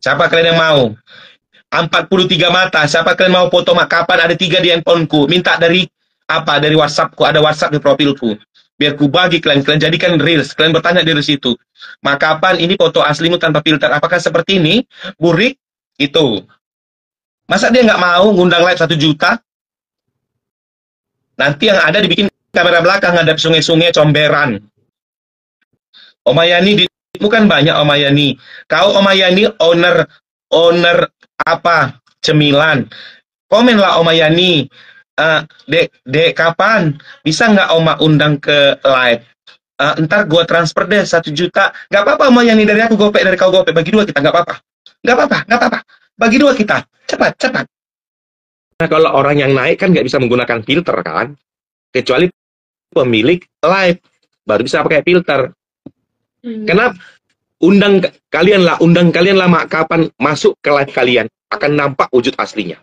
Siapa kalian yang mau? 43 mata. Siapa kalian mau foto makapan? Ada 3 di handphoneku. Minta dari apa? Dari WhatsAppku. Ada WhatsApp di profilku. Biar ku bagi kalian. Kalian jadikan reels. Kalian bertanya dari situ. Makapan ini foto aslimu tanpa filter. Apakah seperti ini? Burik? Itu. Masa dia nggak mau ngundang live 1 juta? Nanti yang ada dibikin kamera belakang ngadap sungai-sungai comberan. Omayani, duitmu kan banyak Omayani. Kau Omayani owner apa? Cemilan. Komenlah Omayani. Dek, kapan? Bisa nggak Oma undang ke live? Ntar gua transfer deh 1 juta. Nggak apa-apa Omayani, dari aku gopek, dari kau gopek. Bagi 2 kita, nggak apa-apa. Nggak apa-apa, nggak apa-apa. Bagi 2 kita. Cepat, cepat. Nah, kalau orang yang naik kan nggak bisa menggunakan filter kan, kecuali pemilik live baru bisa pakai filter. Kenapa? Undang kalianlah kapan masuk ke live kalian akan nampak wujud aslinya.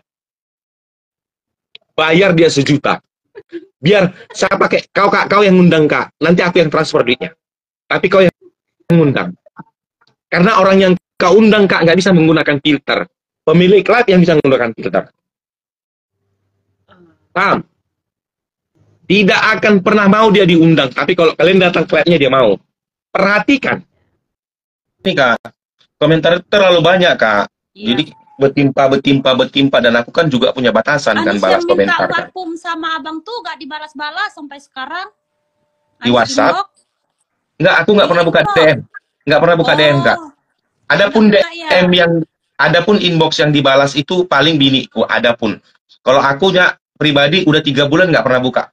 Bayar dia 1 juta. Biar saya pakai kau yang ngundang Kak, nanti aku yang transfer duitnya. Tapi kau yang ngundang. Karena orang yang kau undang Kak nggak bisa menggunakan filter. Pemilik live yang bisa menggunakan filter. Paham? Tidak akan pernah mau dia diundang. Tapi kalau kalian datang ke live-nya dia mau. Perhatikan. Ini Kak, komentar terlalu banyak Kak. Iya. Jadi betimpa dan aku kan juga punya batasan kan balas komentar. Minta parfum sama abang tuh gak dibalas-balas sampai sekarang. Di WhatsApp? Enggak, aku nggak pernah buka DM. Nggak pernah buka DM Kak. Adapun DM adapun inbox yang dibalas itu paling biniku. Adapun kalau akunya pribadi udah 3 bulan nggak pernah buka.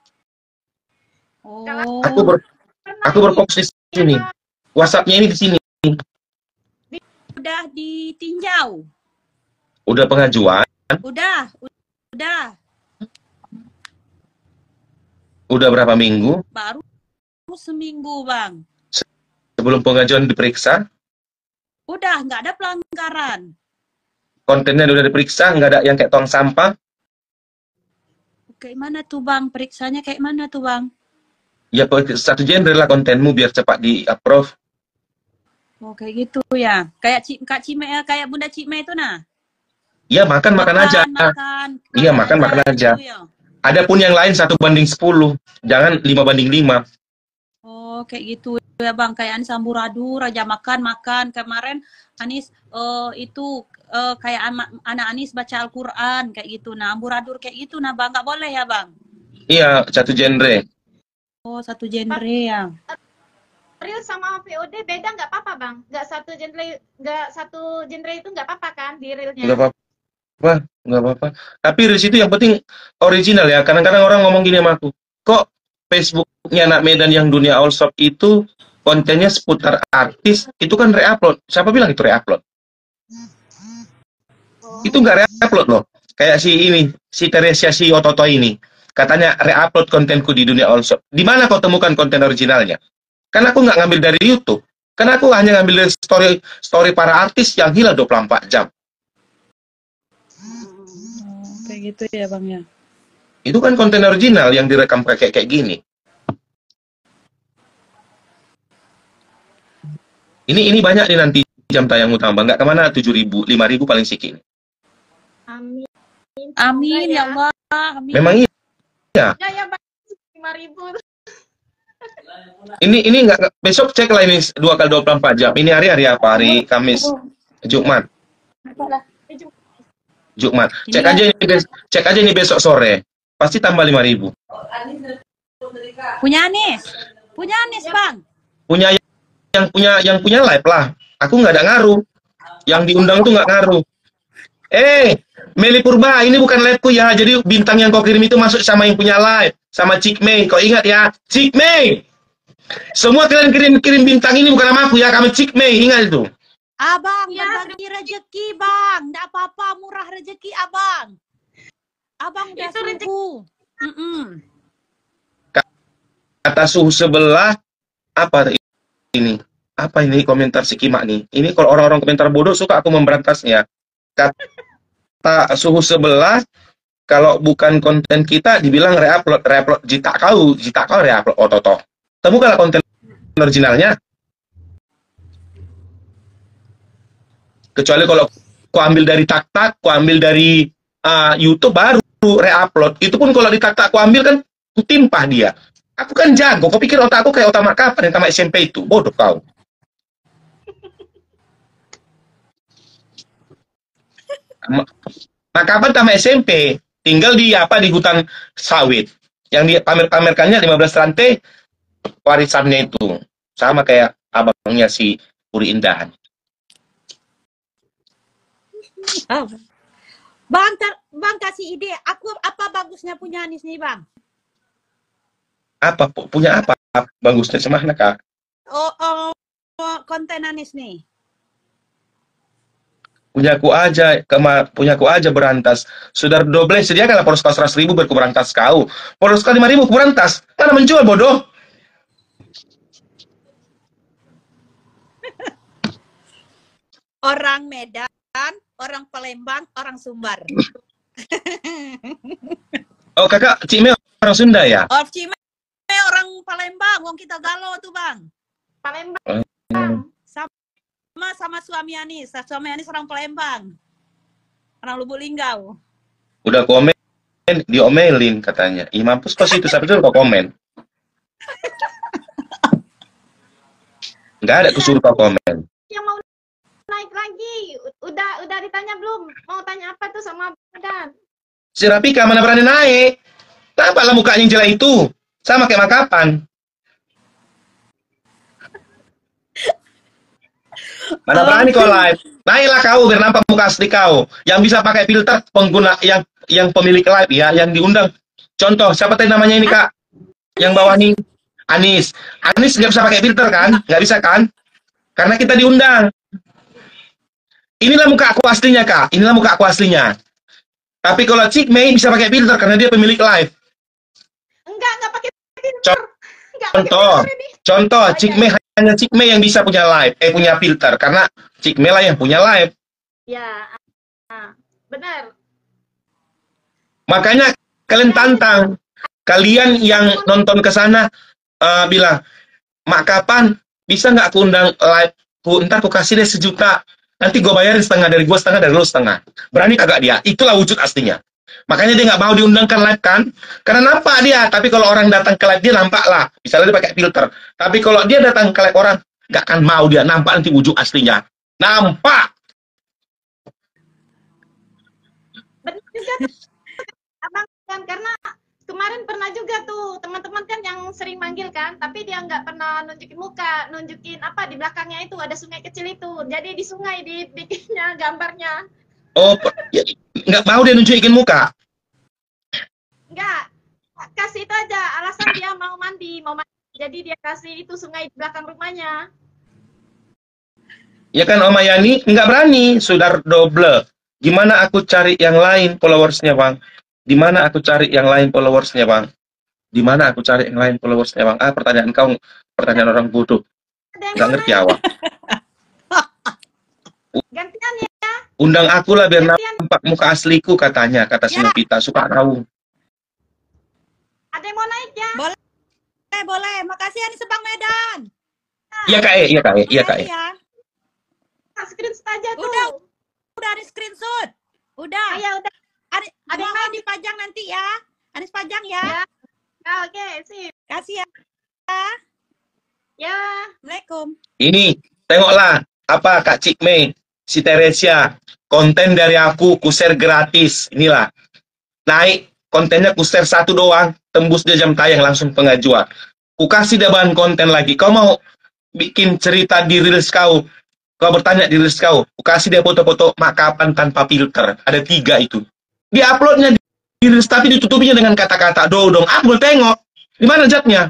Aku berfokus di sini. WhatsApp-nya ini di sini. Udah ditinjau. Udah pengajuan? Udah. Udah berapa minggu? Baru seminggu Bang. Sebelum pengajuan diperiksa? Udah, nggak ada pelanggaran. Kontennya udah diperiksa, nggak ada yang kayak tong sampah? Kayak mana tuh Bang? Periksanya kayak mana tuh Bang? Ya, satu genre lah kontenmu biar cepat di-approve. Oh, kayak gitu ya. Kayak Kak Cime, kayak Bunda Cime itu nah. Iya, makan aja. Iya, makan aja. Gitu, ya. Adapun yang lain 1:10. Jangan 5:5. Oh, kayak gitu ya Bang. Kayak Anis Amburadul, Raja makan. Kemarin Anis itu kayak anak Anis baca Al-Quran kayak gitu. Nah, Amburadul kayak gitu nah Bang. Nggak boleh ya Bang? Iya, satu genre. Oh, satu genre ya. Real sama VOD beda nggak apa-apa Bang? Nggak satu genre itu nggak apa-apa kan di realnya? Nggak apa-apa. Tapi reels itu yang penting original ya. Kadang-kadang orang ngomong gini sama aku, kok Facebooknya anak Medan yang dunia all shop itu kontennya seputar artis, itu kan re-upload. Siapa bilang itu re-upload? Itu nggak re-upload loh. Kayak si Teresia si Ototo ini. Katanya re-upload kontenku di dunia all shop. Di mana kau temukan konten originalnya? Kan aku nggak ngambil dari YouTube. Kan aku hanya ngambil dari story para artis yang hilang 24 jam. Kayak gitu ya Bang ya. Itu kan konten original yang direkam kayak gini. Ini banyak nih nanti jam tayang utama. Nggak kemana 7.000, 5.000 paling sedikit. Amin ya Allah. Amin. Memang iya. Ya Bang, 5.000. Ini nggak, besok cek lah ini 2x24 jam. Ini hari apa? Hari Kamis, Jumat. Cek aja ini besok sore. Pasti tambah 5.000. Punya Anis Bang. Yang punya live lah. Aku nggak ada ngaruh. Yang diundang tuh nggak ngaruh. Meli Purba, ini bukan liveku ya. Jadi bintang yang kau kirim itu masuk sama yang punya live, sama Cik Mei. Kau ingat ya, Cik Mei. Semua kalian kirim bintang ini bukan sama aku ya, kami Cik Mei, ingat itu. Abang, berbagi rezeki Bang. Nggak apa-apa, murah rezeki Abang. Abang udah suhu. Kata suhu sebelah apa ini? Apa ini komentar si Kimak nih? Ini kalau orang-orang komentar bodoh suka aku memberantasnya. Kata suhu sebelah, kalau bukan konten kita dibilang re-upload jita kau re-upload ototo. Temukanlah konten originalnya. Kecuali kalau ku ambil dari tak-tak, ku ambil dari YouTube baru re-upload. Itu pun kalau di tak-tak ku ambil kan ku timpah dia. Aku kan jago. Kau pikir otak aku kayak otak mak kapan yang tamat SMP itu? Bodoh kau. Mak kapan tamat SMP? Tinggal di di hutan sawit. Yang dia pamer-pamerkannya 15 rantai warisannya itu. Sama kayak abangnya si Puri Indah. Bang kasih ide. Aku apa bagusnya punya Anis nih bang? Apa punya apa bagusnya semana kak? Konten Anis nih. Punyaku aja berantas. Sudah double sediakanlah polos kau 100.000 berkuberantas kau. Polos kau 5.000 kuberantas. Mana menjual bodoh? Orang Medan, orang Palembang, orang Sumbar. Oh kakak, Cik Mei orang Sunda ya? Oh Cik Mei orang Palembang, wong kita galau tuh bang. Palembang. Sama suami Anis orang Palembang. Orang Lubuk Linggau. Udah komen, diomelin katanya. Ih mampus kok situ, sampai dulu kau komen. Nggak ada kusuruh kau komen. Yang mau naik lagi, udah ditanya belum? Mau tanya apa tuh sama Dan? Si Rapika mana berani naik? Nampaklah mukanya yang jelek itu. Sama kayak makapan. Mana berani kau live? Naiklah kau biar nampak muka asli kau. Yang bisa pakai filter pengguna yang pemilik live ya, yang diundang. Contoh, siapa tadi namanya ini kak? Yang bawah nih, Anis. Anis nggak bisa pakai filter kan? Nggak bisa kan? Karena kita diundang. Inilah muka aku aslinya kak. Inilah muka aku aslinya. Tapi kalau Cik Mei bisa pakai filter karena dia pemilik live. Enggak pakai filter. Contoh, Cik Mei hanya Cik Mei yang bisa punya live, punya filter karena Cik Mei lah yang punya live. Ya, benar. Makanya kalian tantang, kalian yang nonton ke sana bilang, mak kapan bisa nggak aku undang live? Ntar aku kasih deh 1 juta, nanti gue bayarin setengah dari gue, setengah dari lo setengah. Berani kagak dia? Itulah wujud aslinya. Makanya dia nggak mau diundangkan live kan? Karena nampak dia. Tapi kalau orang datang ke live dia nampak lah. Misalnya dia pakai filter. Tapi kalau dia datang ke live orang, nggak akan mau dia nampak nanti wujud aslinya. Nampak. Benar juga tuh, abang kan, karena kemarin pernah juga tuh teman-teman kan yang sering manggil kan, tapi dia nggak pernah nunjukin muka, nunjukin apa di belakangnya itu ada sungai kecil itu. Jadi di sungai dibikinnya gambarnya. Oh, ya, nggak mau dia nunjukin muka. Enggak, kasih itu aja alasan dia mau mandi. Jadi dia kasih itu sungai di belakang rumahnya. Ya kan Oma Yani nggak berani, sudah double. Gimana aku cari yang lain followersnya bang? Di mana aku cari yang lain followersnya bang? Di mana aku cari yang lain followersnya bang? Pertanyaan kau, pertanyaan orang bodoh. Nggak ngerti awak. Gantian ya. Undang aku lah biar nampak muka asliku katanya, kata si Novita. Suka tahu. Ada yang mau naik ya? Boleh. Makasih Anis Bang Medan. Iya kak iya kak Screenshot aja tuh. Udah ada screenshot. Udah. Ya udah. Ada yang mau dipajang nanti ya. Anis pajang ya. Oke, sip. Kasih ya. Ya. Assalamualaikum. Ini, tengoklah apa Kak Cik Mei, si Teresia, konten dari aku share gratis. Inilah. Naik kontennya share 1 doang, tembus dia jam tayang langsung pengajuan. Ku kasih dia bahan konten lagi. Kau mau bikin cerita di reels kau? Kau bertanya di reels kau, ku kasih dia foto-foto mak kapan tanpa filter. Ada 3 itu. Dia uploadnya di reels tapi ditutupinya dengan kata-kata dodong. Aku tengok. Di mana jatnya?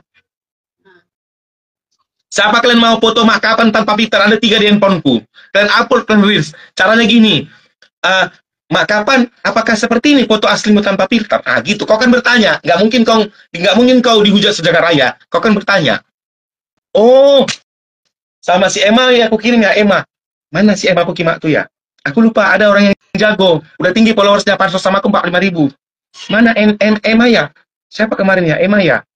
Siapa kalian mau foto mak kapan tanpa filter? Ada 3 di handphoneku. Kalian upload ke reels. Caranya gini. Mak kapan? Apakah seperti ini foto aslimu tanpa filter? Gitu. Kau kan bertanya. Nggak mungkin kau dihujat sejagat raya. Kau kan bertanya. Oh, sama si Emma ya aku kirim ya Emma. Mana si Emma aku kimak tuh ya? Aku lupa ada orang yang jago. Udah tinggi followersnya pansos sama aku 45.000. Mana Emma ya? Siapa kemarin ya? Emma ya?